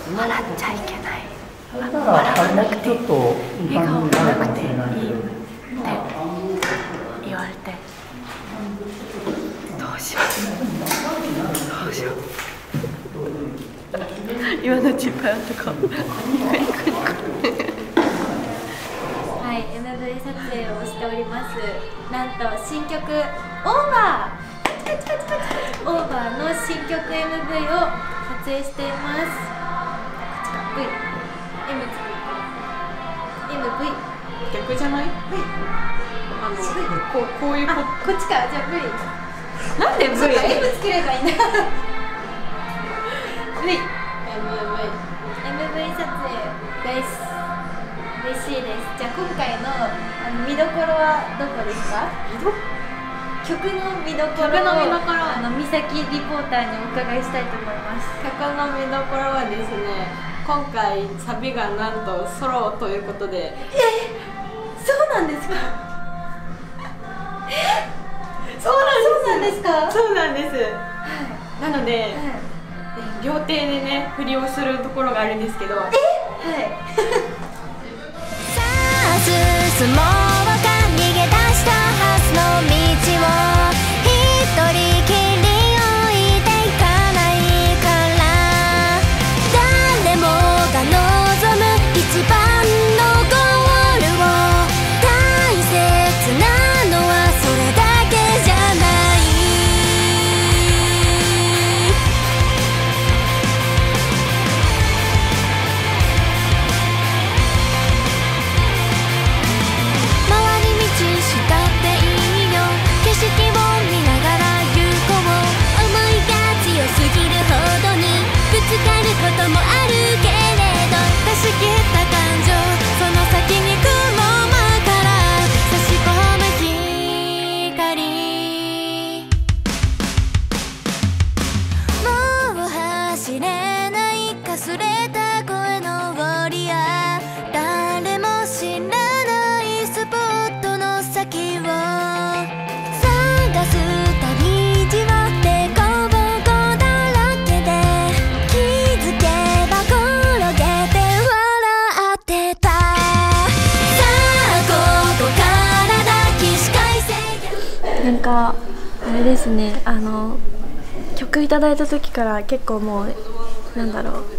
笑っちゃいけない。 笑わなくて、笑顔がなくていいって言われて、どうしようどうしよう。今のチップアウトか。 はい、MV 撮影をしております。なんと新曲オーバーの新曲 MV を撮影しています。こっちか V MV 逆じゃない？こういうこっちか。じゃあ V なんで V？ M つければいいんだ。 V MV 撮影です。嬉しいです。じゃあ今回の見どころはどこですか？曲の見どころを美咲リポーターにお伺いしたいと思います。 曲の見どころはですね、今回サビがなんとソロということで。 そうなんですか？そうなんですか？ そうなんです。なので、料亭でね振りをするところがあるんですけど。 はい。 さあ進もうか、逃げ出したはずの道を一人きり置いていかないから、誰もが望む一番のゴールを、大切なのはそれだけじゃない。回り道したっていいよ、景色を見ながら行こう。思いが強すぎるほどにぶつかることもあるけれど、出し切った感情、その先に雲間から差し込む光。もう走れないかすれた声のウォリアー、誰も知らないスポットの先を探す旅路は凸凹だらけで、気づけば転げて笑ってた。さあここから抱きし返せ。 なんかあれですね、曲いただいた時から結構もうなんだろ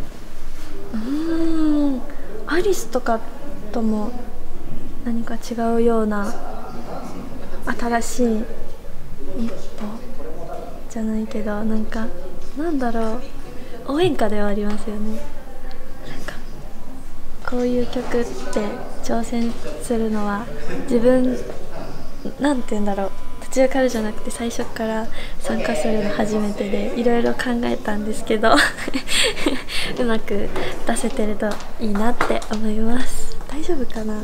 う、アリスとかとも何か違うような新しい一歩じゃないけど、なんかなんだろう、応援歌ではありますよね。なんかこういう曲って挑戦するのは自分なんて言うんだろう、途中からじゃなくて最初から参加するの初めてで、いろいろ考えたんですけどうまく出せてるといいなって思います。大丈夫かな？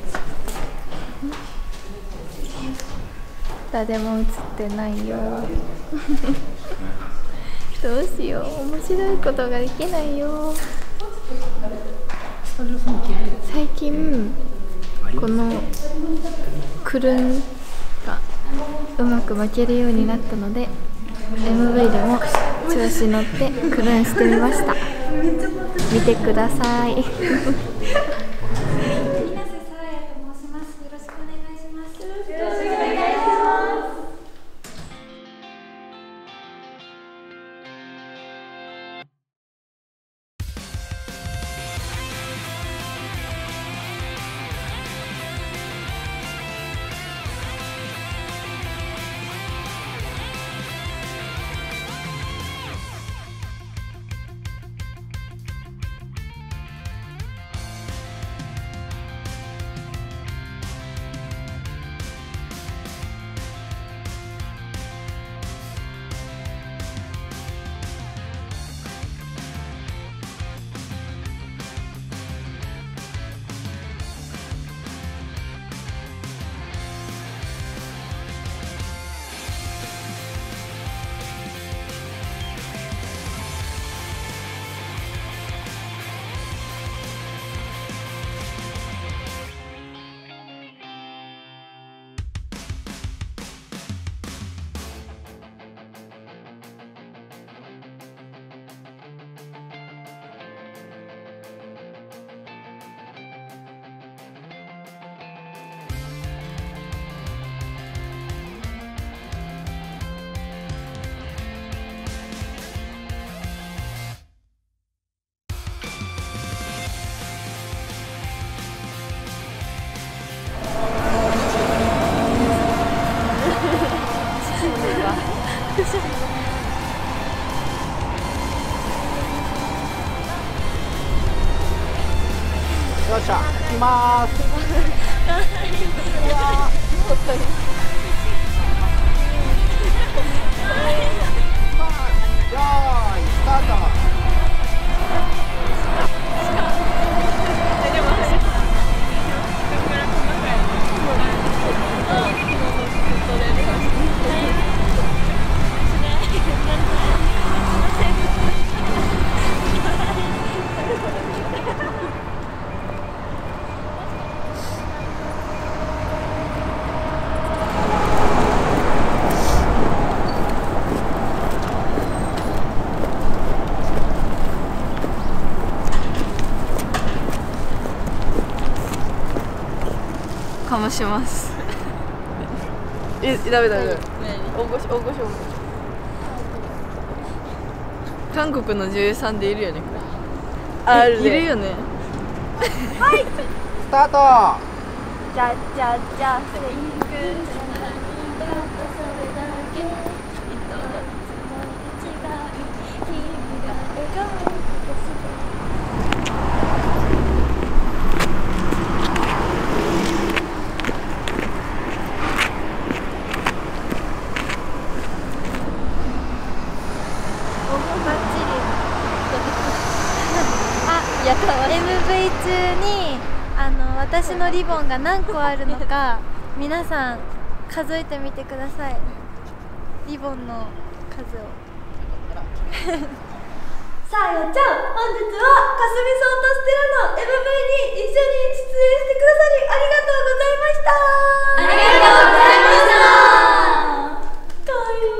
誰も映ってないよどうしよう、面白いことができないよ。最近このクルンがうまく巻けるようになったので、 MV でも調子乗ってクルンしてみました。見てくださいっしゃ、行きます。よーい、スタート。 かもします。ダメ。大御所。韓国の女優さんでいるよね。いるよね。 はい、スタート。 じゃMV 中に私のリボンが何個あるのか皆さん数えてみてください。リボンの数をさあやっちゃん、本日はかすみそうとステラの MV に一緒に出演してくださりありがとうございました。 ありがとうございました。 かわいい。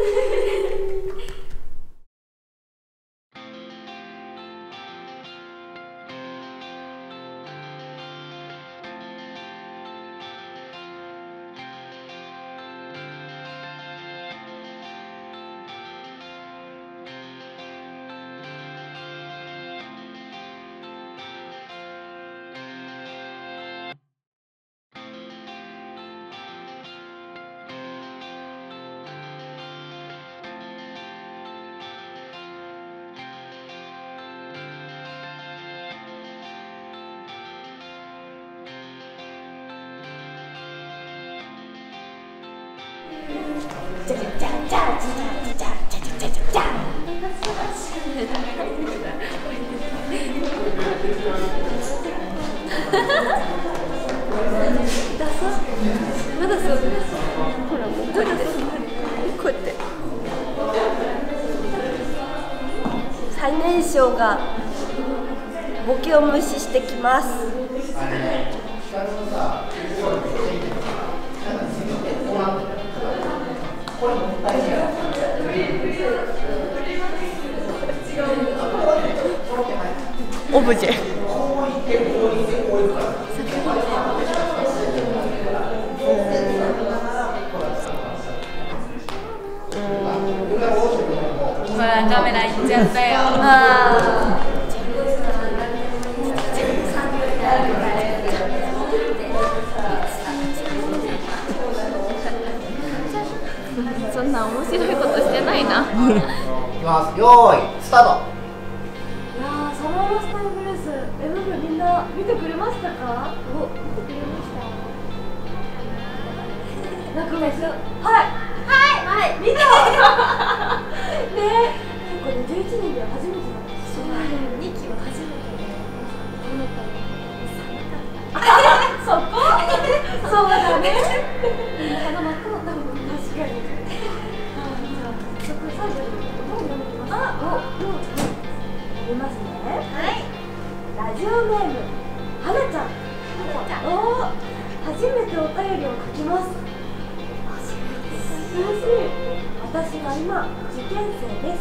最年少がボケを無視してきます。 オブジェ。 ほらカメラいっちゃったよ。 そんな面白いことしてないな。 いきます。よーい、スタート。 いやー、サマーロスタイムブルース MV みんな見てくれましたか？見てくれました。なんかめっちゃはい見たね、これ11年では初めてなんです。2期は初めてで、そこそうだね。みんな鼻真っ赤だったもん。確かに。じゃあ早速最後に本読んできます。読みますね。 はい。 ラジオネームはなちゃん。初めてお便りを書きます。嬉しい。私は今受験生です。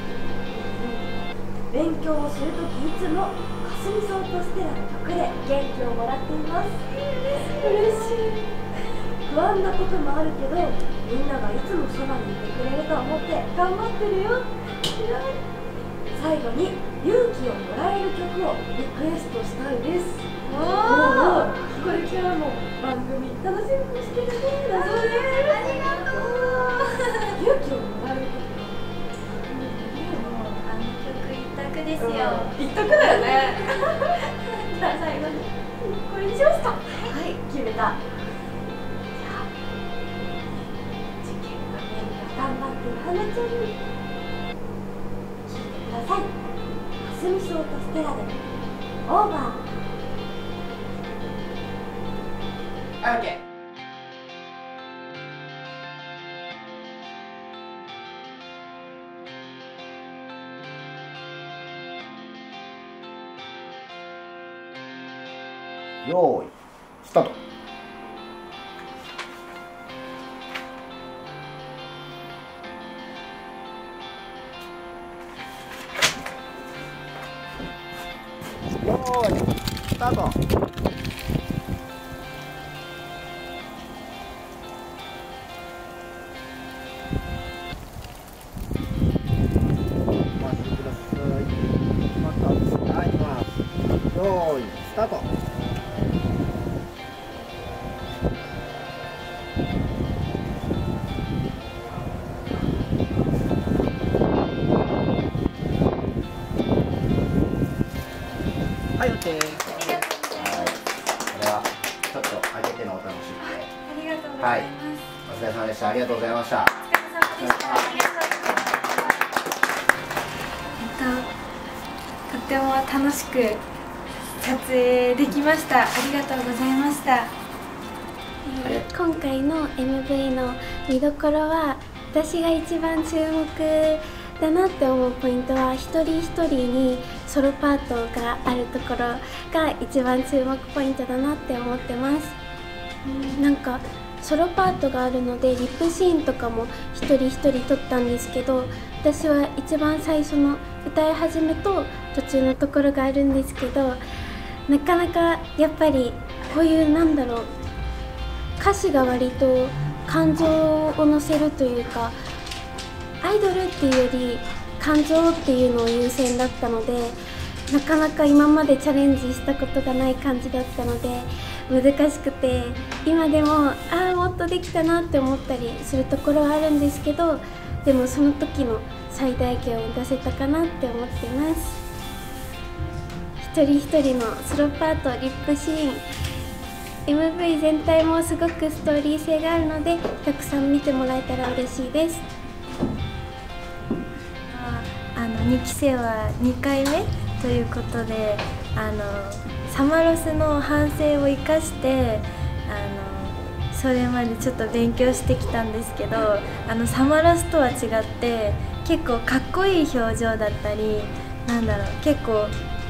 勉強をするときいつもかすみそうとステラの曲で元気をもらっています。嬉しい。不安なこともあるけど、みんながいつもそばにいてくれると思って頑張ってるよ。最後に勇気をもらえる曲をリクエストしたいです。これからも番組楽しみにしてるね。だそうです。ありがとう。勇気をもらえる曲。 曲一択ですよ。 一択だよね。 じゃあ最後にこれにしますか。はい、決めた。じゃあ受験の勉強頑張ってる花ちゃんに聞いてください。かすみ草とステラでオーバー。 はい、オッケー。 よーいスタート。よーいスタート。回してください。決まった。はい、いきます。よーいスタート。はい、オッケー。これはちょっと開けてのお楽しみで。 ありがとうござはいい、 ます。 お疲れ様でした。ありがとうございました。 お疲れ様でした。ありがとうございます。とっても楽しく撮影できました。ありがとうございました。 今回の MV の見どころは、私が一番注目だなって思うポイントは、一人一人にソロパートがあるところが一番注目ポイントだなって思ってます。なんかソロパートがあるのでリップシーンとかも一人一人撮ったんですけど、私は一番最初の歌い始めと途中のところがあるんですけど、なかなかやっぱりこういう歌詞が割と感情を乗せるというか、アイドルっていうより感情っていうのを優先だったので、なかなか今までチャレンジしたことがない感じだったので難しくて、今でももっとできたなって思ったりするところはあるんですけど、でもその時の最大限を出せたかなって思ってます。一人一人のソロパート、リップシーン、MV 全体もすごくストーリー性があるので、たくさん見てもらえたら嬉しいです。 2期生は2回目ということで、サマロスの反省を生かしてそれまでちょっと勉強してきたんですけど、サマロスとは違って結構かっこいい表情だったり、結構、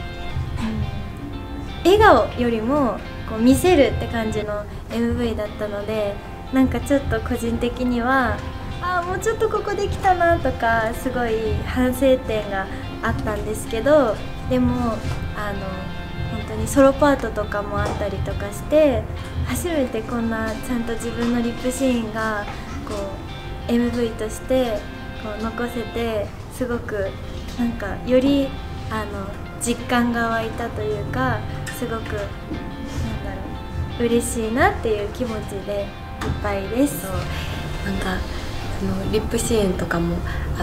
笑顔よりもこう見せるって感じの MV だったので、なんかちょっと個人的にはもうちょっとここできたなとか、すごい反省点があったんですけど、でも本当にソロパートとかもあったりとかして、初めてこんなちゃんと自分のリップシーンがこう MV としてこう残せて、すごくなんかより実感が湧いたというか、すごく嬉しいなっていう気持ちでいっぱいです。 なんかリップシーンとかもあって、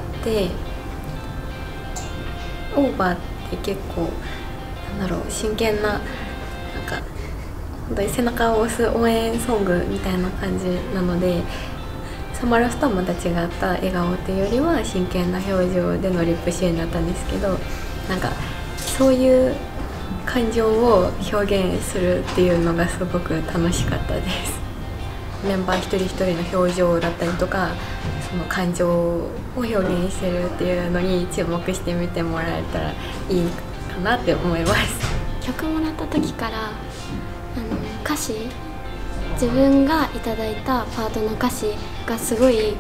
オーバーって結構真剣な、本当に背中を押す応援ソングみたいな感じなので、サマロスとはまた違った笑顔っていうよりは真剣な表情でのリップシーンだったんですけど、そういう感情を表現するっていうのがすごく楽しかったです。メンバー一人一人の表情だったりとか、その感情を表現してるっていうのに注目してみてもらえたらいいかなって思います。 曲もらった時から歌詞、自分がいただいたパートの歌詞がすごい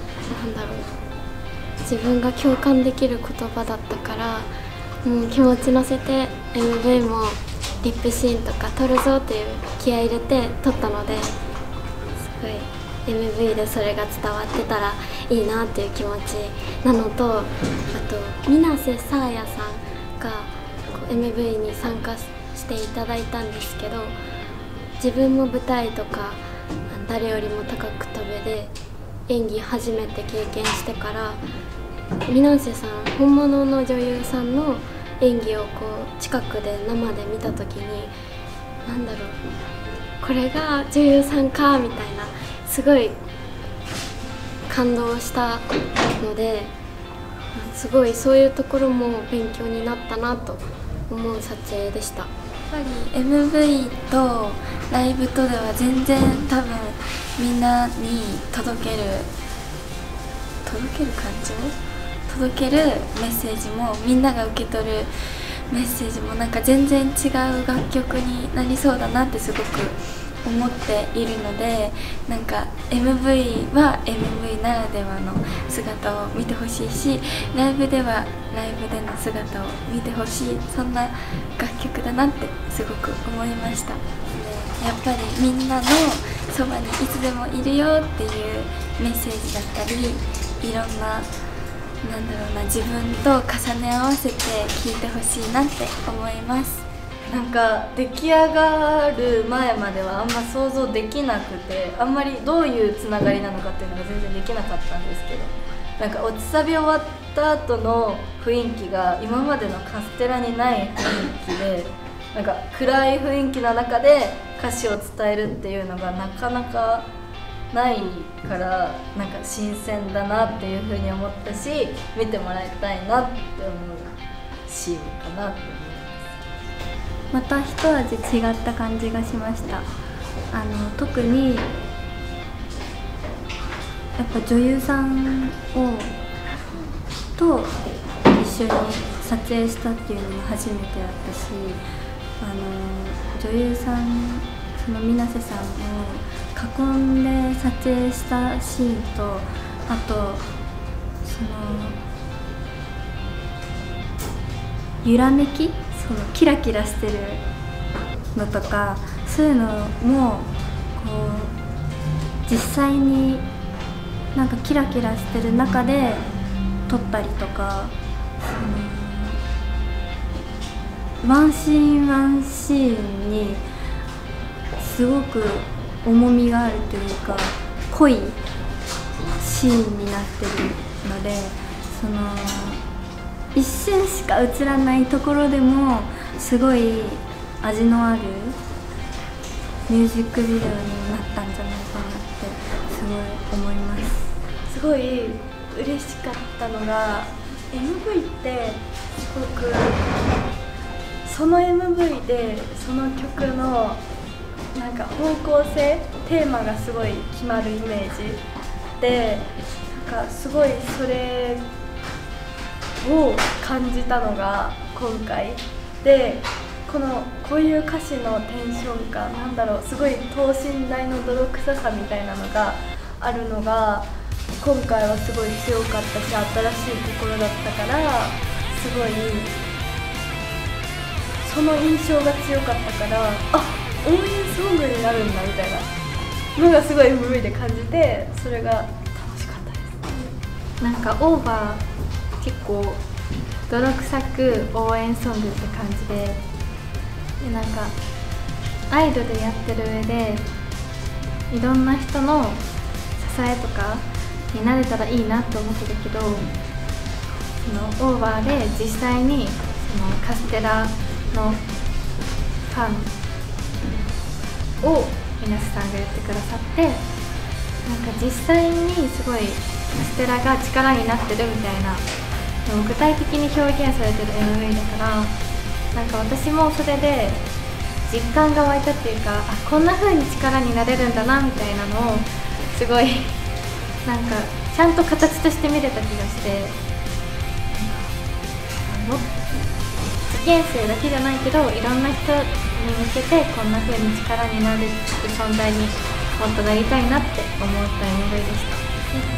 自分が共感できる言葉だったから、気持ち乗せて MV もリップシーンとか撮るぞっていう気合い入れて撮ったので、すごい MV でそれが伝わってたらいいなっていう気持ちなのと、あと水瀬さあやさんがMV に参加していただいたんですけど、自分も舞台とか誰よりも高く飛べで演技初めて経験してから、水瀬さん本物の女優さんの演技をこう近くで生で見た時になんだろう、これが女優さんかみたいなすごい感動したので、すごいそういうところも勉強になったなと思う撮影でした。 やっぱり MV とライブとでは全然多分みんなに届ける感情、届けるメッセージも、みんなが受け取るメッセージもなんか全然違う楽曲になりそうだなってすごく思っているので、なんか MV は MV ならではの姿を見てほしいし、ライブではライブでの姿を見てほしい、そんな楽曲だなってすごく思いました。でやっぱりみんなのそばにいつでもいるよっていうメッセージだったり、いろんななんだろうな、自分と重ね合わせて聴いてほしいなって思います。 なんか出来上がる前まではあんま想像できなくて、あんまりどういうつながりなのかっていうのが全然できなかったんですけど、なんか落ちサビ終わった後の雰囲気が今までのカステラにない雰囲気で、なんか暗い雰囲気の中で歌詞を伝えるっていうのがなかなかないから、なんか新鮮だなっていうふうに思ったし、見てもらいたいなって思うシーンかなって思います。 また一味違った感じがしました。特にやっぱ女優さんと一緒に撮影したっていうのも初めてだったし、女優さん、その水瀬さんを囲んで撮影したシーンと、あとその揺らめき、そのキラキラしてるのとか、そういうのもこう実際になんかキラキラしてる中で撮ったりとか、ワンシーンワンシーンにすごく重みがあるというか濃いシーンになってるので、その一瞬しか映らないところでもすごい味のあるミュージックビデオになったんじゃないかなってすごい思います。 すごい嬉しかったのが MV ってすごくその MV でその曲のなんか方向性、テーマがすごい決まるイメージで、なんかすごいそれを感じたのが今回で、こういう歌詞のテンション感、なんだろう、すごい等身大の泥臭さみたいなのがあるのが今回はすごい強かったし、新しいところだったから、すごいその印象が強かったから、あ、応援ソングになるんだみたいなのがすごい MV で感じて、それが楽しかったです。 なんかオーバー結構泥臭く応援ソングって感じで、なんかアイドルやってる上でいろんな人の支えとかになれたらいいなと思ってたけど、そのオーバーで実際にそのカステラのファンを水瀬さんが言ってくださって、なんか実際にすごいカステラが力になってるみたいなのを具体的に表現されてる MV だから、なんか私もそれで実感が湧いたっていうか、あ、こんな風に力になれるんだなみたいなのをすごいなんかちゃんと形として見れた気がして、受験生だけじゃないけどいろんな人に向けてこんな風に力になる存在にもっとなりたいなって思った MV でした。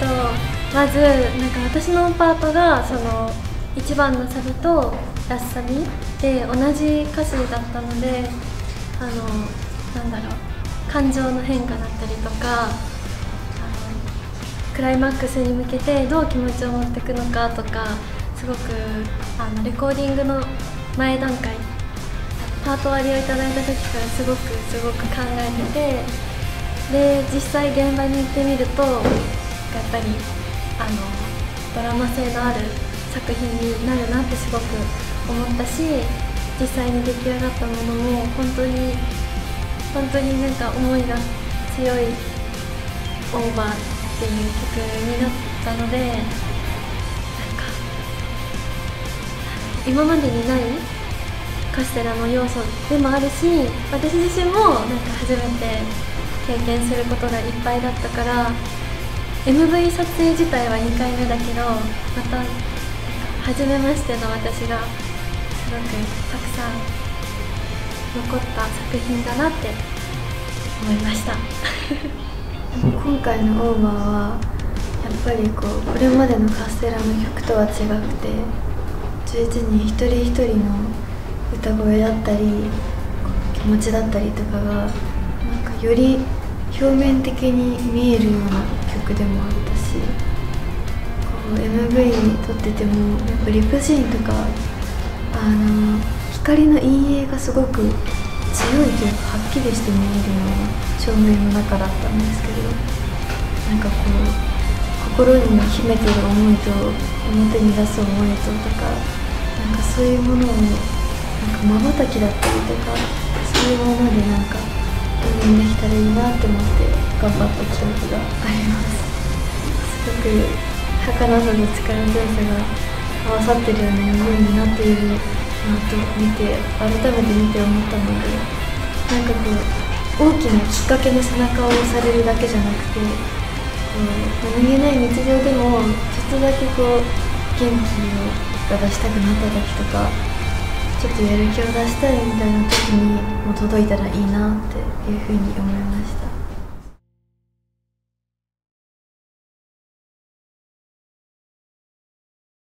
まずなんか私のパートがその1番のサビとラスサビで同じ歌詞だったので、なんだろう、感情の変化だったりとか、クライマックスに向けてどう気持ちを持っていくのかとか、すごくレコーディングの前段階、パート割りをいただいた時からすごく考えてて、で実際現場に行ってみるとやっぱりドラマ性のある作品になるなってすごく思ったし、実際に出来上がったものも本当になんか思いが強い「オーバー」っていう曲になったので、なんか今までにないカステラの要素でもあるし、私自身もなんか初めて経験することがいっぱいだったから、 MV 撮影自体は2回目だけど、また初めましての私がすごくたくさん残った作品だなって思いました今回の「オーバー」はやっぱりこれまでのカステラの曲とは違くて、11人一人一人の歌声だったり気持ちだったりとかがなんかより表面的に見えるような曲でもあったし、MV 撮っててもやっぱリプシーンとか光の陰影がすごく強いというかはっきりして見えるような照明の中だったんですけど、なんか心に秘めてる思いと表に出す思いとか、なんかそういうものをまばたきだったりとか、そういうものでなんか表現できたらいいなって思って頑張った記憶があります。すごく儚さと力強さが合わさってるような MV になっているなと改めて見て思ったので、なんか大きなきっかけの背中を押されるだけじゃなくて、何気ない日常でもちょっとだけ元気が出したくなった時とか、ちょっとやる気を出したいみたいな時にも届いたらいいなっていうふうに思いました。